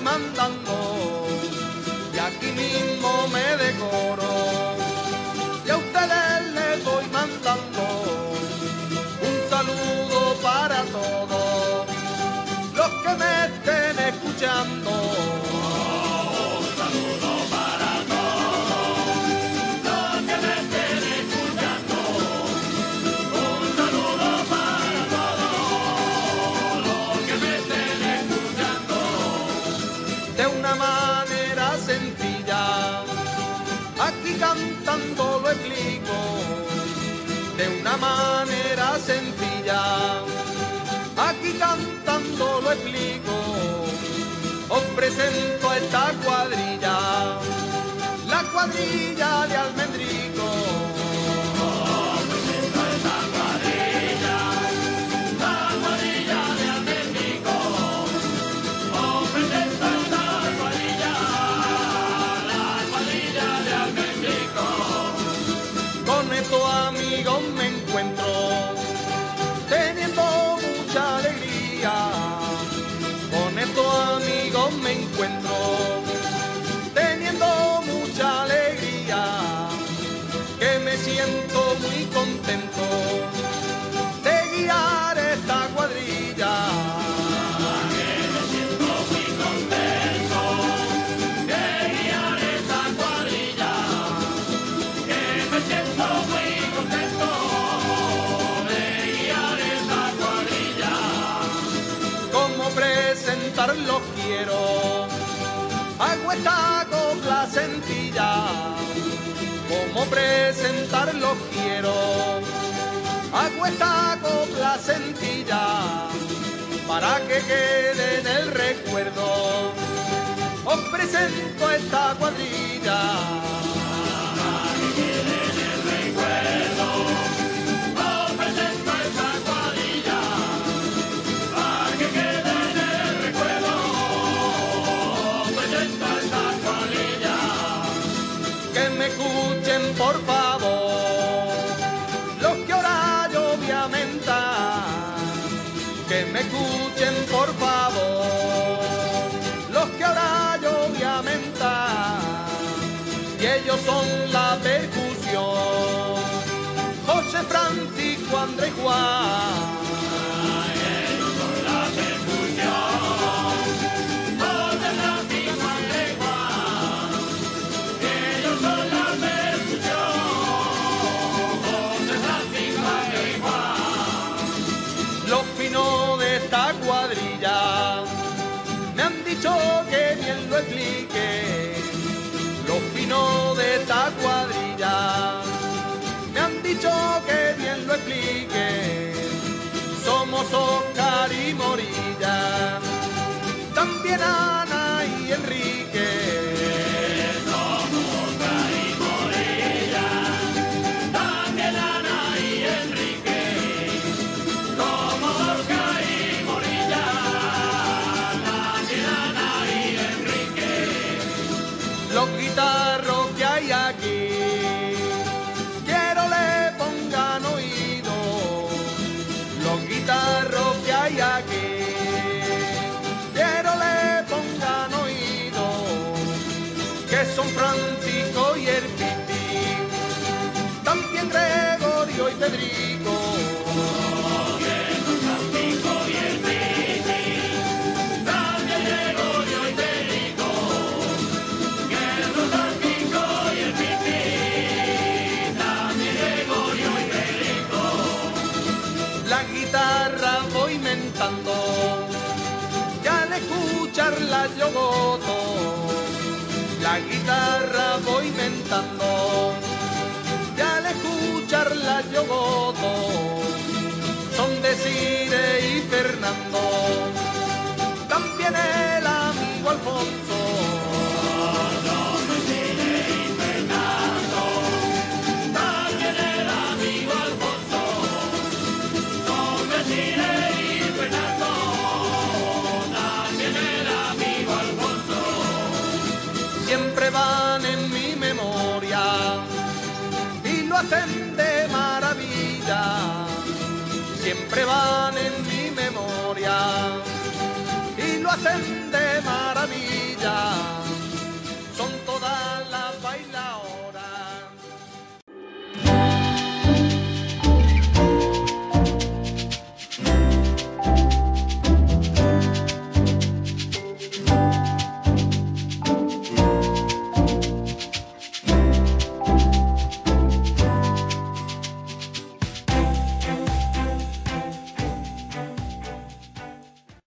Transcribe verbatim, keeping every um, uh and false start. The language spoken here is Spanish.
mandando y aquí mismo me decoro y a ustedes les voy mandando un saludo para todos los que me estén escuchando. Un saludo para todos los que me estén escuchando. Un saludo para todos los que me estén escuchando. De una manera sencilla, aquí cantando lo explico. De una manera sencilla, aquí cantando lo explico. Os presento a esta cuadrilla, la cuadrilla de Almendrico. Os presento a esta cuadrilla, la cuadrilla de Almendrico. Os presento a esta cuadrilla, la cuadrilla de Almendrico. Con estos amigos me encuentro teniendo mucha alegría. Con estos amigos me encuentro teniendo mucha alegría, que me siento muy contento de guiar esta cuadrilla. Que me siento muy contento de guiar esta cuadrilla. Que me siento muy contento de guiar esta cuadrilla. Como presentarlos quiero, hago esta copla sencilla. Como presentarlos quiero, hago esta copla sencilla, para que quede en el recuerdo. Os presento esta cuadrilla. Os presento esta cuadrilla para que quede en el recuerdo. Os presento esta cuadrilla. Que me escuchen por favor los que ahora yo voy a mentar. Que me escuchen por favor los que ahora yo voy a mentar. Y ellos son la percusión, José, Francisco, Andrés y Juan. Ellos son la percusión, José, Francisco, Andrés y Juan. Ellos son la percusión, José, Francisco, Andrés y Juan. Los finos de esta cuadrilla me han dicho que bien lo explique. Los finos de esta cuadrilla me han dicho que bien lo explique. Somos Oscar y Morilla, también Ana y Enrique. Somos Oscar y Morilla, también Ana y Enrique. Somos Oscar y Morilla, también Ana y Enrique. Los guitarros que hay aquí, quiero le pongan oído. Los guitarros que hay aquí, quiero le pongan oído. Que son Francisco y el Piti, también Gregorio y Pedrico. Que son Francisco y el Piti, también Gregorio y Pedrico. Que son Francisco y el Piti, también Gregorio y Pedrico. La guitarra voy mentando, ya al escucharla yo gozo. La guitarra voy mentando, ya al escucharla yo gozo. Son de Cire y Fernando, también el amigo Alfonso. Son de Cire y Fernando, también el amigo Alfonso. Son de Cire y Fernando, también el amigo Alfonso. Siempre van en mi memoria y lo hacen de maravilla. Siempre van en mi memoria y lo hacen